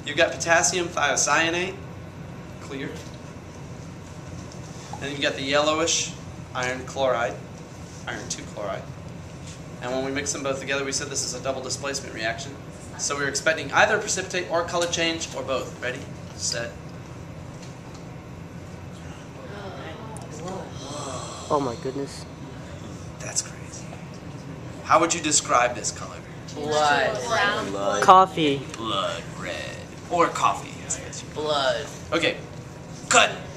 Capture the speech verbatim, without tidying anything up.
You've got potassium thiocyanate, clear. And you've got the yellowish iron chloride, iron two chloride. And when we mix them both together, we said this is a double displacement reaction. So we're expecting either precipitate or color change or both. Ready, set. Oh my goodness. That's crazy. How would you describe this color? Blood. Blood. Coffee. Blood red. Or coffee. Blood. Okay, cut.